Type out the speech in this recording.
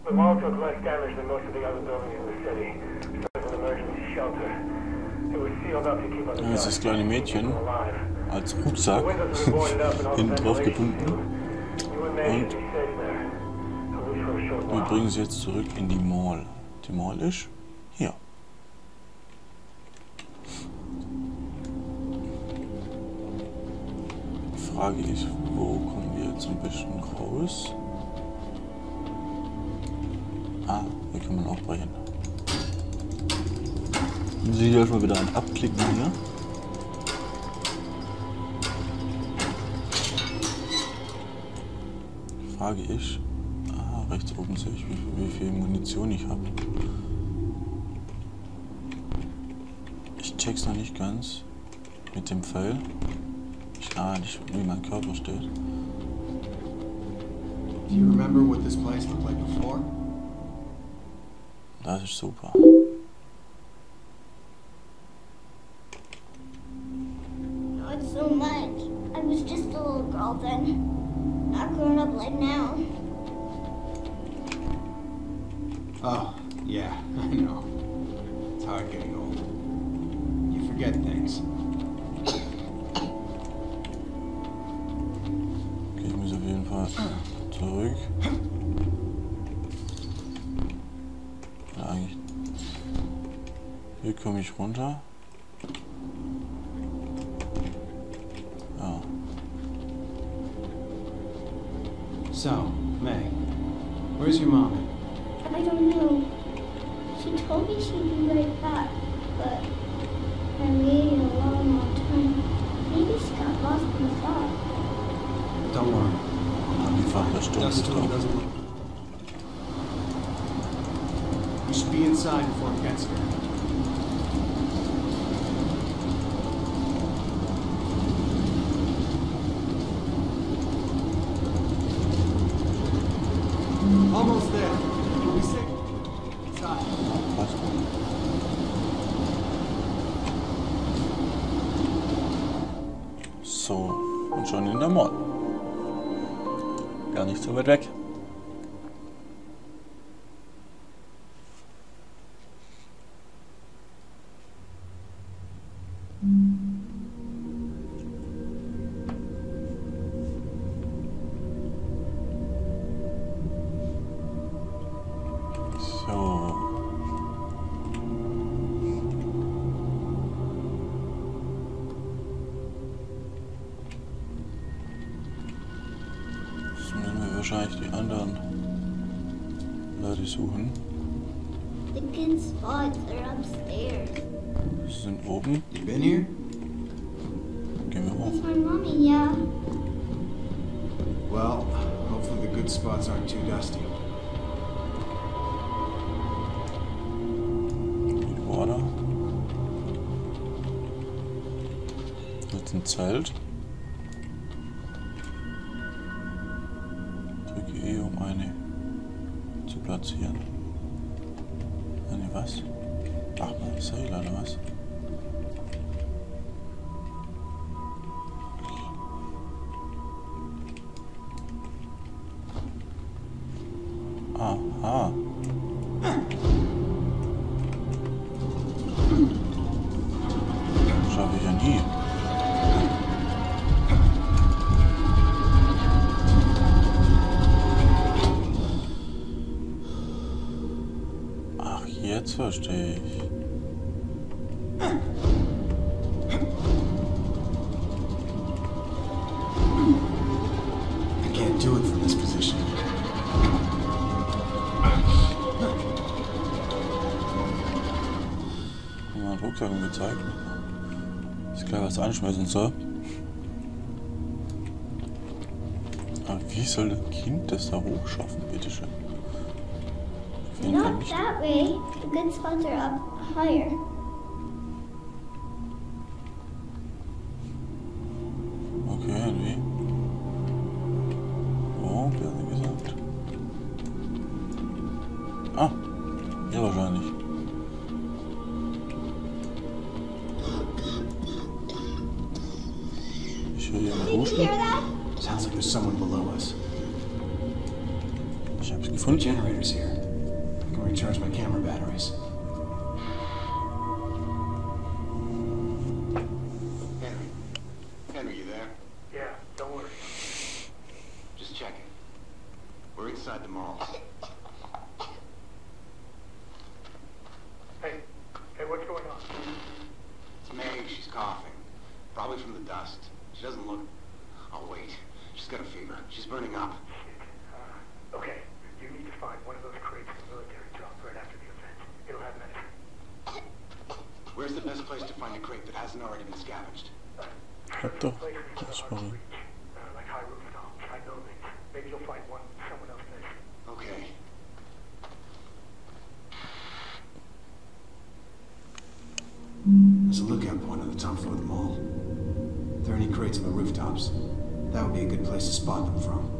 The mall took less damage than most of the other buildings in the city. It was an emergency shelter. It was sealed up to keep other Ja, das kleine Mädchen als Rucksack hinten drauf gebunden. Und wir bringen sie jetzt zurück in die Mall. Die Mall ist hier. Frage ist, wo kommen wir jetzt ein bisschen raus? Ah, hier kann man aufbrechen. Muss ich erstmal wieder ein abklicken hier. Die Frage ist, rechts oben sehe ich, wie viel Munition ich habe. Ich check's noch nicht ganz mit dem Pfeil. Nicht, wie mein Körper steht. Do you remember what this place looked like before? Das ist super. Not so much. I was just a little girl then. Not grown up like now. Oh, yeah, I know. It's hard getting old. You forget things. Okay, ich muss auf jeden Fall zurück. Ja, eigentlich. Hier komme ich runter. Ja. So, May, where's your mom? I don't know. She told me she'd be right back, but I waited a long time. Maybe she got lost in the fog. Don't worry. I'll be fine. Dustin Dustin doesn't look. We should be inside before it gets here. Almost there. You'll be safe. Inside. So, und schon in der Mall. Gar nicht so weit weg. So. Jetzt müssen wir wahrscheinlich die anderen Leute suchen. The good spots are upstairs. Sie sind oben. You been here? Gehen wir hoch. That's my mommy, yeah. Well, hopefully the good spots aren't too dusty. Die Water. Jetzt ein Zelt. Drücke E, um eine zu platzieren. Eine was? Ach, mal Seil oder was? Aha. Schaffe ich ja nie. Ach, jetzt verstehe ich. I can't do it from this position. Haben wir einen Rucksack gezeigt. Ist klar, was anschmeißen soll. Aber wie soll das Kind das da hochschaffen, bitteschön? Auf jeden Fall Not nicht. that way. The good spots are up higher. Okay, und wie? Oh, wer hat gesagt? Ah, hier wahrscheinlich. Ich höre hier einen Did you Husten. hear that? Sounds like there's someone below us. Ich Ich hab's The gefunden. generator's here. I can recharge my camera batteries. Henry, you there? Yeah, don't worry. Just checking. We're inside the mall. Hey, what's going on? It's May. She's coughing. Probably from the dust. She doesn't look... Oh, wait. She's got a fever. She's burning up. Shit. Okay, you need to find one of those crates the military dropped right after the event. It'll have medicine. Where's the best place to find a crate that hasn't already been scavenged? Ето, Places that are hard to спорим. reach. Like high rooftops, high buildings. Maybe you'll find one someone else missed. Okay. There's a lookout point on the top floor of the mall. If there are any crates on the rooftops, that would be a good place to spot them from.